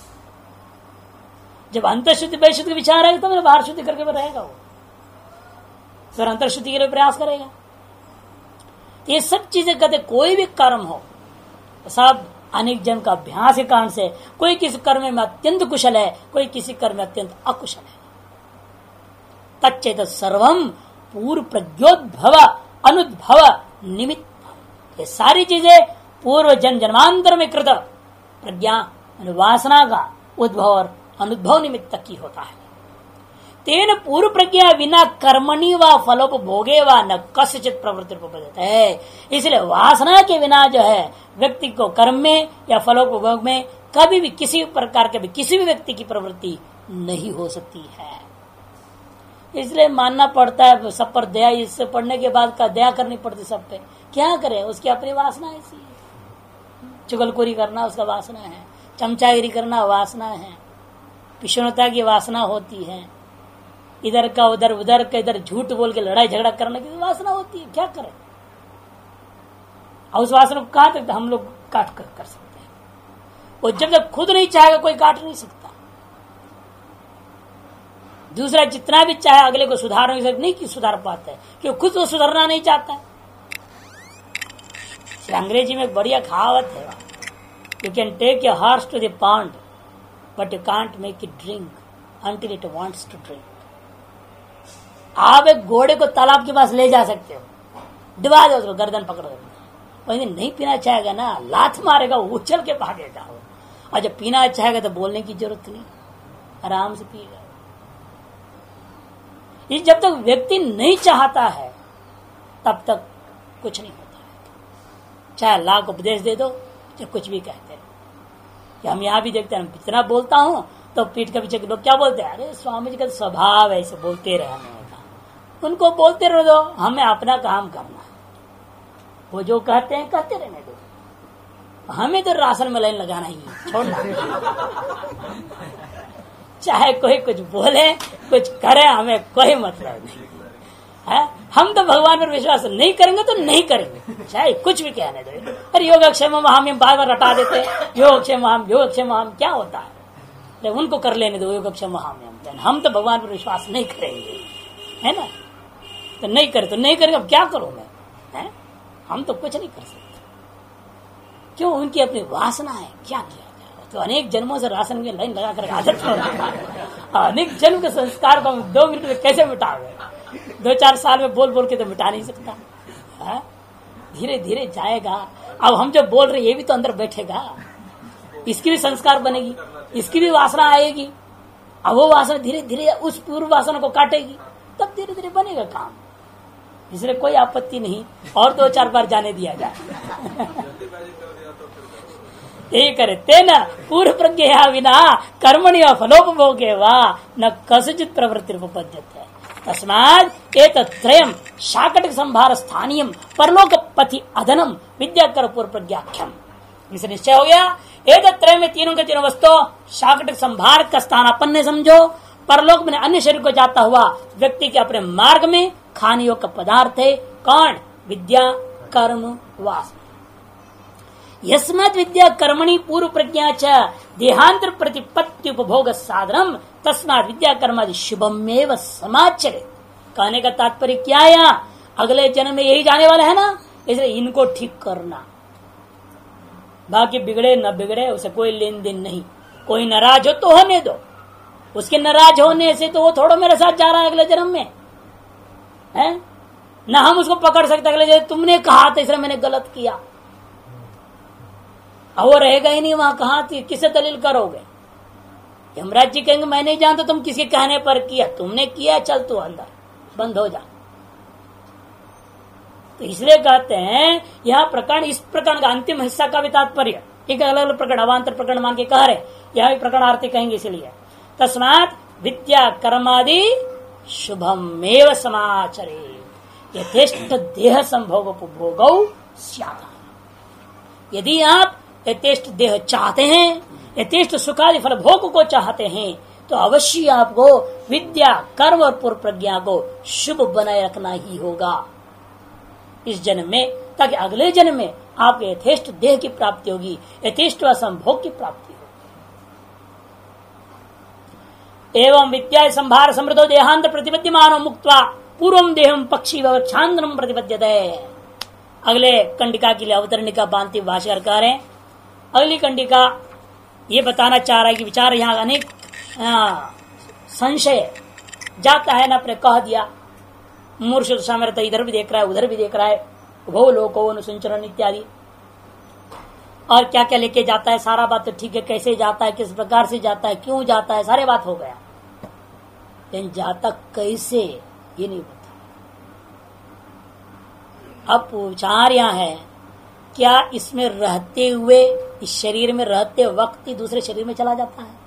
जब अंतर शुद्धि बहिशुद्धि का विचार रहेगा तो मेरे बाहर शुद्धि करके रहेगा वो, फिर अंतर शुद्धि के लिए प्रयास करेगा। तो ये सब चीजें कहते, कोई भी कर्म हो सब अनेक जन्म का अभ्यास के कारण से, कोई किसी कर्म में अत्यंत कुशल है, कोई किसी कर्म में अत्यंत अकुशल है। तच्चेत सर्वम पूर्व प्रज्ञोद्भव अनुद्भव निमित्त। ये सारी चीजें पूर्व जन जन्मांतर में कृत प्रज्ञा वासना का उद्भव और अनुद्भव निमित्त की होता है। तेन पूर्व प्रज्ञा बिना कर्मणि व फलोपभोगे व न कस्यचित प्रवृत्ति उपपद्यते है। इसलिए वासना के बिना जो है व्यक्ति को कर्म में या फलोपभोग में कभी भी किसी प्रकार के भी किसी भी व्यक्ति की प्रवृत्ति नहीं हो सकती है। इसलिए मानना पड़ता है सब पर दया। इससे पढ़ने के बाद का दया करनी पड़ती सब पे। क्या करें, उसकी अपनी वासना ऐसी है। चुगलखोरी करना उसका वासना है, चमचागिरी करना वासना है, विष्णुता की वासना होती है, इधर का उधर उधर का इधर झूठ बोल के लड़ाई झगड़ा करने की वासना होती है। क्या करें, और उस वासना को कहां तक हम लोग काट कर कर सकते हैं। वो जब तक खुद नहीं चाहेगा कोई काट नहीं सकता। दूसरा जितना भी चाहे अगले को सुधार नहीं सकता, नहीं कि सुधार पाता है, क्योंकि खुद वो सुधरना नहीं चाहता है। अंग्रेजी में एक बढ़िया कहावत है, you can take your horse to the pond but you can't make it drink until it wants to drink. आप एक घोड़े को तालाब के पास ले जा सकते हो, डुबा दो उसको, गर्दन पकड़ दो, नहीं पीना चाहेगा ना, लात मारेगा, उछल के भागेगा। और जब पीना चाहेगा तो बोलने की जरूरत नहीं, आराम से पिएगा। ये जब तक व्यक्ति नहीं चाहता है तब तक कुछ नहीं होता है। चाहे लाख उपदेश दे दो, चाहे कुछ भी कहते हैं। हम यहाँ भी देखते हैं, इतना बोलता हूँ तो पीठ के पीछे लोग क्या बोलते हैं, अरे स्वामी जी का स्वभाव ऐसे बोलते रहने का। उनको बोलते रह दो, हमें अपना काम करना है। वो जो कहते हैं कहते रहने दो, हमें तो राशन में लाइन लगाना ही है, छोड़ना। चाहे कोई कुछ बोले कुछ करे, हमें कोई मतलब नहीं है। हम तो भगवान पर विश्वास नहीं करेंगे तो नहीं करेंगे, चाहे कुछ भी कहने दो। अरे योगक्षेम हम बार बार रटा देते, योगक्षेम हम योगक्षेम हम क्या होता है, तो उनको कर लेने दो योगक्षेम हम। हम तो भगवान पर विश्वास नहीं करेंगे, है ना। तो नहीं करे तो नहीं करेंगे, अब क्या करूं मैं, है? हम तो कुछ नहीं कर सकते। क्यों, उनकी अपनी वासना है, क्या किया जाए। तो अनेक जन्मों से राशन की लाइन लगा कर आदत हो रहा है। अनेक जन्म के संस्कार को हम दो मिनट में कैसे मिटावे, दो चार साल में बोल बोल के तो मिटा नहीं सकता है। धीरे धीरे जाएगा। अब हम जो बोल रहे ये भी तो अंदर बैठेगा, इसकी भी संस्कार बनेगी, इसकी भी वासना आएगी। अब वो वासना धीरे धीरे उस पूर्व वासना को काटेगी, तब धीरे धीरे बनेगा काम। इसलिए कोई आपत्ति नहीं, और दो चार बार जाने दिया जाए। यही करे तेना पूर्व प्रज्ञा विना कर्मणि व फलोपभोगे वा न कस्यचित् प्रवृत्ति उपपद्यते। तस्मात् एतत्त्रयम् शाकटिक संभार स्थानीयम् परलोक पथि अधनम विद्याकर पूर्व प्रज्ञाख्यम। इसे निश्चय हो गया, एतत्त्रय में तीनों के तीनों वस्तु शाकटिक संभार का स्थानापन्न समझो। परलोक में अन्य शरीर को जाता हुआ व्यक्ति के अपने मार्ग में खाने योग्य पदार्थ है। कौन, विद्या कर्म वासना। यस्मात् विद्या कर्मणि पूर्व प्रज्ञा च देहांतर प्रतिपत्ति उपभोग साधनम तस्मात् विद्या कर्मादि शुभमेव समाचरे। कहने का तात्पर्य क्या है, यहाँ अगले जन्म में यही जाने वाला है ना, इसलिए इनको ठीक करना। बाकी बिगड़े न बिगड़े उसे कोई लेन देन नहीं। कोई नाराज हो तो होने दो, उसके नाराज होने से तो वो थोड़ा मेरे साथ जा रहा है अगले जन्म में, है ना। हम उसको पकड़ सकते अगले जन्म, तुमने कहा था इसलिए मैंने गलत किया, वो रहेगा ही नहीं वहां। कहां थी, किसे दलील करोगे। यमराज जी कहेंगे मैं नहीं जानता, तुम किसके कहने पर किया, तुमने किया, चल तू अंदर बंद हो जा। तो इसलिए कहते हैं यह प्रकरण, इस प्रकरण का अंतिम हिस्सा का भी तात्पर्य एक अलग अलग प्रकरण अवान्तर प्रकरण मान के कह रहे, यह भी प्रकरणार्थी कहेंगे। इसलिए तस्मात् विद्या कर्मादि शुभमेव समाचरे यथेष्ट देह संभोग उपभोगौ स्यात्। यदि आप यथेष्ट देह चाहते हैं, यथेष्ट सुखादि फल भोग को चाहते हैं, तो अवश्य आपको विद्या कर्म और पूर्व प्रज्ञा को शुभ बनाए रखना ही होगा इस जन्म में, ताकि अगले जन्म में आपके यथेष्ट देह की प्राप्ति होगी, यथेष्ट संभोग की प्राप्ति होगी। एवं विद्या संभार समृद्धो देहांत प्रतिपद्यमानो मुक्त्वा पूर्वम देहम पक्षी व छांदनम प्रतिपद्यते। अगले कंडिका के लिए अवतरणिका बांधते भाष्यकार कह रहे हैं। अगली कंडिका ये बताना चाह रहा है कि विचार यहाँ अनेक संशय जाता है ना, अपने कह दिया मूर्ख सामर्थ्य इधर भी देख रहा है उधर भी देख रहा है, उभो लोको अनुसंचरण इत्यादि। और क्या क्या लेके जाता है, सारा बात तो ठीक है, कैसे जाता है, किस प्रकार से जाता है, क्यों जाता है, सारे बात हो गया। लेकिन जाता कैसे ये नहीं पता। अब विचार यहां है, क्या इसमें रहते हुए, इस शरीर में रहते वक्त ही दूसरे शरीर में चला जाता है,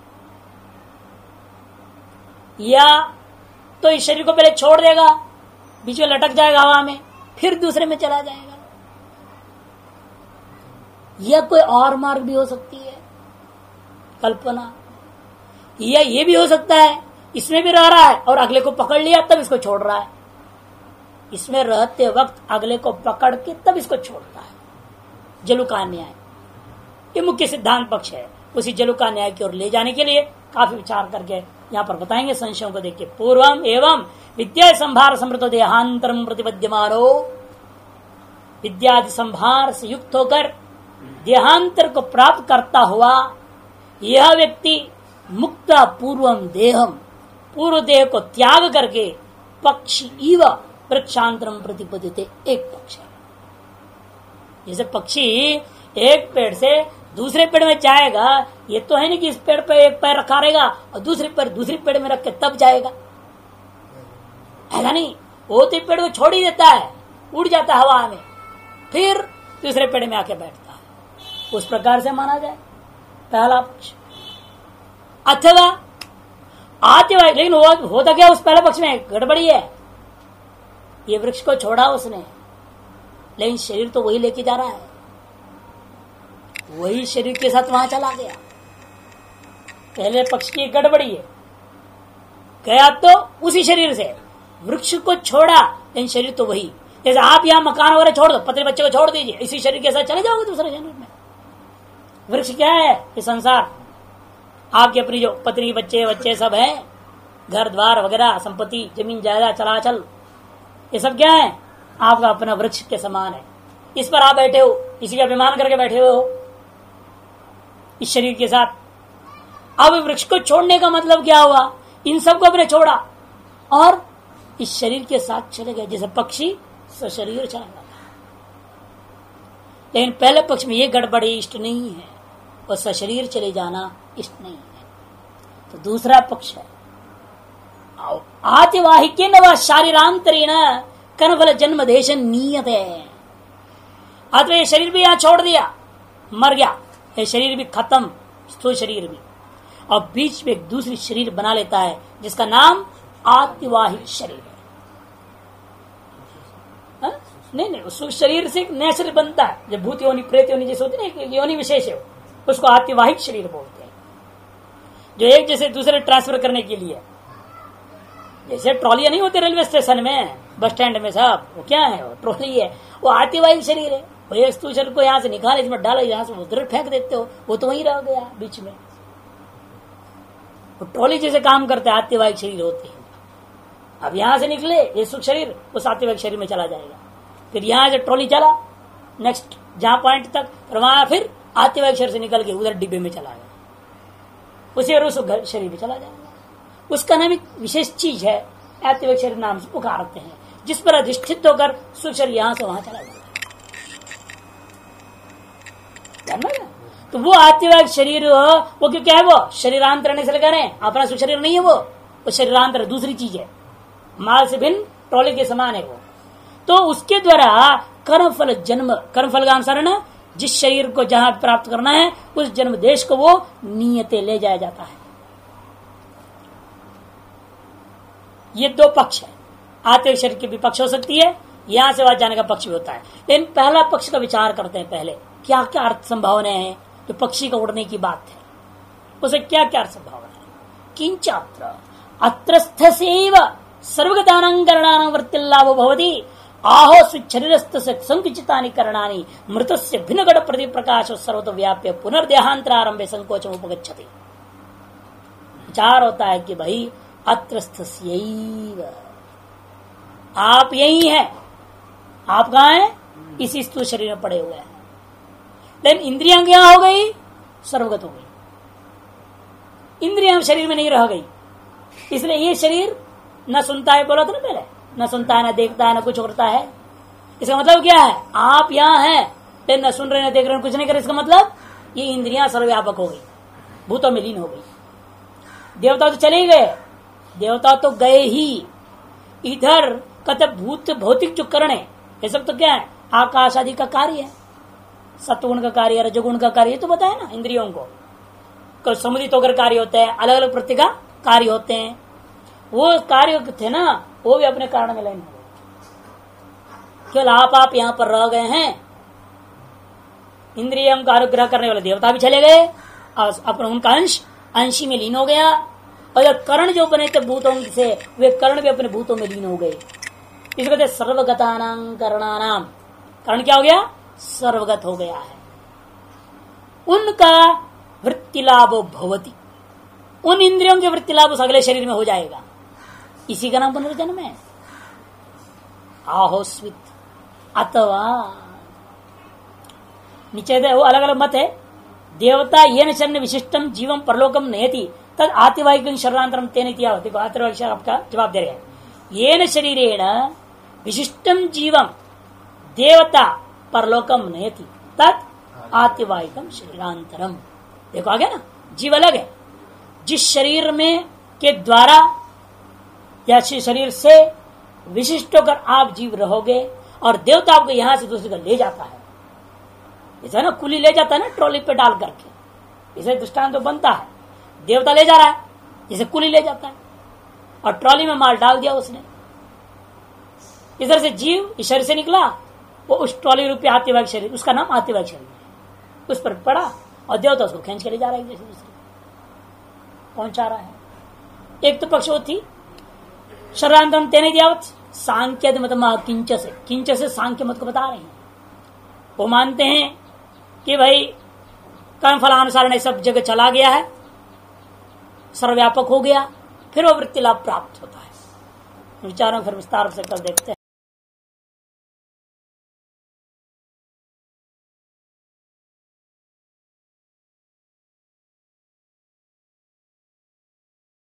या तो इस शरीर को पहले छोड़ देगा, बीच में लटक जाएगा हवा में, फिर दूसरे में चला जाएगा। यह कोई और मार्ग भी हो सकती है कल्पना, या ये भी हो सकता है इसमें भी रह रहा है और अगले को पकड़ लिया तब इसको छोड़ रहा है, इसमें रहते वक्त अगले को पकड़ के तब इसको छोड़ता है। जलुका न्याय ये मुख्य सिद्धांत पक्ष है। उसी जलुका न्याय की ओर ले जाने के लिए काफी विचार करके यहाँ पर बताएंगे संशयों को देख के। पूर्वम एवं विद्या संभार समृत देहांतरम प्रतिपद्यमानो, विद्यादि संभार से युक्त होकर देहांतर को प्राप्त करता हुआ यह व्यक्ति मुक्त पूर्वम देहम, पूर्व देह को त्याग करके पक्षी इव वृक्षांतरम प्रतिपद्यते, एक पक्ष है। जैसे पक्षी एक पेड़ से दूसरे पेड़ में जाएगा, ये तो है नहीं कि इस पेड़ पे एक पैर रखा रहेगा और दूसरे पैर दूसरे पेड़ में रख के तब जाएगा, ऐसा नहीं। वो तो पेड़ को छोड़ ही देता है, उड़ जाता है हवा में, फिर दूसरे पेड़ में आके बैठता है। उस प्रकार से माना जाए पहला पक्ष। अथवा आतिवाहिक, लेकिन वो होता क्या उस पहले पक्ष में, गड़बड़ी है। ये वृक्ष को छोड़ा उसने, लेकिन शरीर तो वही लेके जा रहा है, वही शरीर के साथ वहां चला गया। पहले पक्ष की गड़बड़ी है, गया तो उसी शरीर से, वृक्ष को छोड़ा लेकिन शरीर तो वही। जैसे आप यहाँ मकान वगैरह छोड़ दो, पत्नी बच्चे को छोड़ दीजिए, इसी शरीर के साथ चले जाओगे दूसरे शरीर में। वृक्ष क्या है, ये संसार, आपके अपनी जो पत्नी बच्चे बच्चे सब हैं, घर द्वार वगैरह, संपत्ति, जमीन जायदाद, चलाचल, ये सब क्या है, आपका अपना वृक्ष के समान है। इस पर आप बैठे हो, इसी का अभिमान करके बैठे हुए हो इस शरीर के साथ। अब वृक्ष को छोड़ने का मतलब क्या हुआ, इन सबको अपने छोड़ा और इस शरीर के साथ चले गए, जैसे पक्षी सशरीर चला जाता है। लेकिन पहले पक्ष में ये गड़बड़ी इष्ट नहीं है, और सशरीर चले जाना इष्ट नहीं है। तो दूसरा पक्ष है आतिवाहिके न शारीरांतरेण कर्मफल जन्म देश नियत है। अथवा ये शरीर भी यहां छोड़ दिया, मर गया, ये शरीर भी खत्म, स्थूल शरीर भी, और बीच में एक दूसरी शरीर बना लेता है जिसका नाम आतिवाहिक शरीर है। हा? नहीं नहीं, उस शरीर से नया शरीर बनता है, जब भूत योनि प्रेत योनि जैसे होती है ना, योनि विशेष है, उसको आतिवाहिक शरीर बोलते हैं, जो एक जैसे दूसरे ट्रांसफर करने के लिए। जैसे ट्रॉलियां नहीं होती रेलवे स्टेशन में, बस स्टैंड में, सब वो क्या है, वो ट्रॉली है, वो आतिवाहिक शरीर है। वो एक शरीर को यहाँ से निकाले, इसमें डाले, यहाँ से उधर फेंक देते हो, वो तो वहीं रह गया बीच में। वो ट्रॉली जैसे काम करते हैं, आतिवाहिक शरीर होते हैं। अब यहाँ से निकले ये सुख शरीर उस आतिवाहिक शरीर में चला जाएगा, फिर यहाँ से ट्रॉली चला नेक्स्ट जहां पॉइंट तक, फिर वहां फिर आतिवाहिक शरीर से निकल के उधर डिब्बे में चला गया, उसी और उस शरीर में चला जाएगा। उसका नाम एक विशेष चीज है, आतिवाहिक शरीर नाम से पुकारते हैं, जिस पर अधिष्ठित होकर सुख शरीर यहां से वहां चला जाता है। तो वो आतिवाहिक शरीर, वो क्यों क्या है, वो शरीरांतर से लगा रहे हैं, अपना सुख शरीर नहीं है वो, वो शरीरांतर दूसरी चीज है, माल से भिन्न ट्रॉली के समान है वो। तो उसके द्वारा कर्मफल जन्म, कर्मफल का अनुसार ना, जिस शरीर को जहां प्राप्त करना है उस जन्म देश को वो नियते ले जाया जाता है। ये दो पक्ष है, आतिवाहिक शरीर की भी पक्ष हो सकती है, यहां से वहां जाने का पक्ष भी होता है। लेकिन पहला पक्ष का विचार करते हैं पहले, क्या क्या अर्थ संभावना है, जो पक्षी का उड़ने की बात है उसे क्या क्या अर्थ संभावना है। किंचात्र अत्रस्थ सेव सर्वगतानां वृत्तिलाभो भवति आहो स्विच्छरीरस्थ संकुचितानि करणानि मृतस्य भिन्नगढ़ प्रति प्रकाश सर्वतो व्याप्य पुनर्देहांतरारंभे संकोचम उपगच्छति। विचार होता है कि भाई अत्रस्थस्यैव, आप यही है, आप कहाँ हैं, इसी स्थूल शरीर में पड़े हुए हैं। लेकिन इंद्रियां क्या हो गई, सर्वगत हो गई, इंद्रियां शरीर में नहीं रह गई। इसलिए ये शरीर न सुनता है, बोला था ना पहले, न सुनता है, न देखता है, न कुछ उड़ता है, इसका मतलब क्या है? आप यहाँ हैं लेकिन न सुन रहे न देख रहे कुछ नहीं कर रहे। इसका मतलब ये इंद्रियां सर्वव्यापक हो गई, भूतों में लीन हो गई। देवता तो चले गए, देवता तो गए ही। इधर कहते भूत भौतिक जो करण है ये सब तो क्या है? आकाश आदि का कार्य है, सत्वगुण का कार्य, रजगुण का कार्य, तो बताया ना इंद्रियों को सम्मिलित होकर कार्य होते हैं, अलग अलग प्रति का कार्य होते हैं। वो कार्य थे ना, वो भी अपने कारण में लाइन हो गए। केवल आप आप यहां पर रह गए हैं। इंद्रियों का अनुग्रह करने वाले देवता भी चले गए और अपना उनका अंश अंशी में लीन हो गया। और जब कर्ण जो बने थे भूतों से, वे कर्ण भी अपने भूतों में लीन हो गए। इसको कहते सर्वगतानां करणानाम। कर्ण क्या हो गया? सर्वगत हो गया है। उनका वृत्ति लाभ भवति, उन इंद्रियों के वृत्ति लाभ उस अगले शरीर में हो जाएगा। इसी का नाम पुनर्जन्म है। आहोस्वित अथवा नीचे दे, वो अलग अलग मत है। देवता ये न विशिष्टम जीवम परलोकम नयति तद आतिवाहिक शरणांतरम तेन आतिवाहिक आपका जवाब दे रहे हैं। ये न शरीरेण विशिष्टम जीवम देवता परलोकम नयति तद आतिवाहिकम शरीरांतरम। देखो आ गया ना, जीव अलग है। जिस शरीर में के द्वारा या शरीर से विशिष्ट होकर आप जीव रहोगे और देवता आपको यहां से दूसरी जगह ले जाता है। जैसे ना कुली ले जाता है ना ट्रॉली पे डाल करके, इसे दृष्टांत तो बनता है। देवता ले जा रहा है, जैसे कुली ले जाता है और ट्रॉली में माल डाल दिया उसने। इधर से जीव इस शरीर से निकला, वो उस ट्रॉली रूपी आतिवाहिक शरीर, उसका नाम आतिवाहिक शरीर है, उस पर पड़ा और देवता उसको खींच के ले जा रहा है, जैसे दूसरे पहुंचा रहा है। एक तो पक्ष वो थी शरणांतरम तेन दियावत, सांख्य मत किंच से किंच से सांख्य मत को बता रहे हैं। वो मानते हैं कि भाई कर्म फलानुसार सब जगह चला गया है, सर्वव्यापक हो गया, फिर वो वृत्ति लाभ प्राप्त होता है। विचारों फिर विस्तार से कर देखते हैं।